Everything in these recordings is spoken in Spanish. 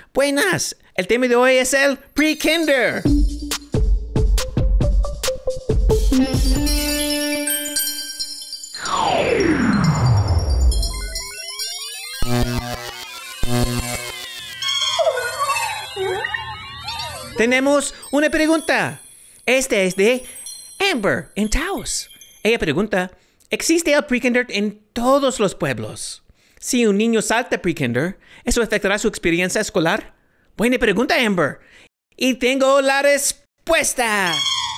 Buenas. El tema de hoy es el pre-kinder. Tenemos una pregunta. Este es de Amber en Taos. Ella pregunta, ¿existe el pre-kinder en todos los pueblos? Si un niño salta pre-kinder, ¿eso afectará su experiencia escolar? Buena pregunta, Amber. Y tengo la respuesta.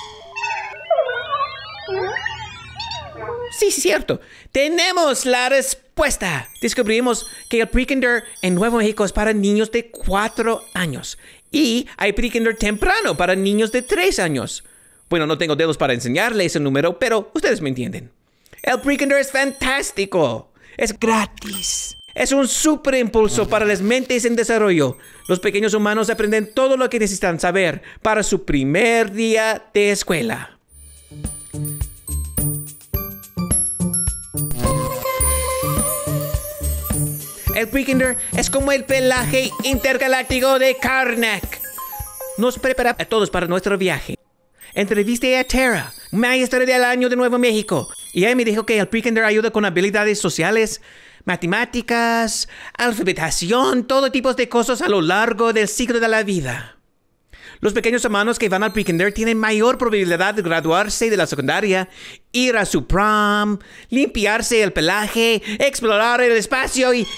Sí, cierto. Tenemos la respuesta. Descubrimos que el pre-kinder en Nuevo México es para niños de 4 años. Y hay pre-kinder temprano para niños de 3 años. Bueno, no tengo dedos para enseñarles el número, pero ustedes me entienden. El pre-kinder es fantástico. Es gratis. Es un super impulso para las mentes en desarrollo. Los pequeños humanos aprenden todo lo que necesitan saber para su primer día de escuela. El pre-kinder es como el pelaje intergaláctico de Karnak. Nos prepara a todos para nuestro viaje. Entrevisté a Tara, maestra del año de Nuevo México, y ella me dijo que el pre-kinder ayuda con habilidades sociales, matemáticas, alfabetización, todo tipo de cosas a lo largo del ciclo de la vida. Los pequeños humanos que van al pre-kinder tienen mayor probabilidad de graduarse de la secundaria, ir a su prom, limpiarse el pelaje, explorar el espacio y...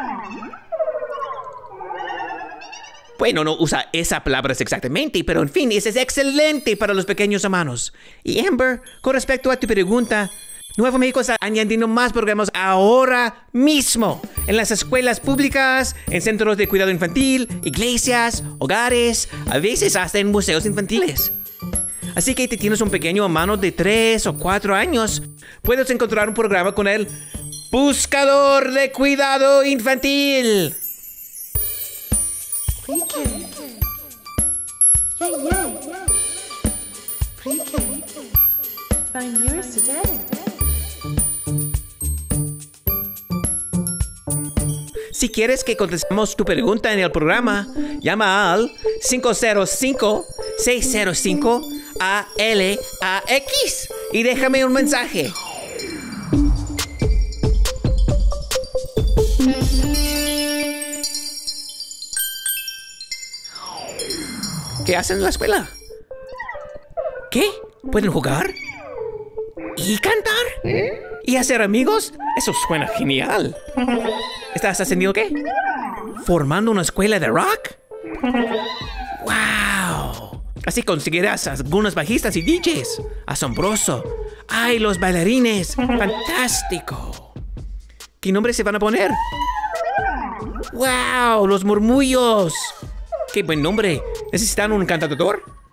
Bueno, no usa esas palabras exactamente, pero en fin, eso es excelente para los pequeños humanos. Y Amber, con respecto a tu pregunta, Nuevo México está añadiendo más programas ahora mismo en las escuelas públicas, en centros de cuidado infantil, iglesias, hogares, a veces hasta en museos infantiles. Así que si tienes un pequeño hermano de 3 o 4 años, puedes encontrar un programa con el Buscador de Cuidado Infantil. Pre-K. Yeah. Pre-K. Find yours today. Si quieres que contestemos tu pregunta en el programa, llama al 505-605-ALAX y déjame un mensaje. ¿Qué hacen en la escuela? ¿Qué? ¿Pueden jugar? ¿Y cantar? ¿Y hacer amigos? Eso suena genial. ¿Estás haciendo qué? ¿Formando una escuela de rock? ¡Wow! Así conseguirás algunos bajistas y DJs. ¡Asombroso! ¡Ay, los bailarines! ¡Fantástico! ¿Qué nombre se van a poner? ¡Wow! ¡Los murmullos! ¡Qué buen nombre! ¿Necesitan un cantautor?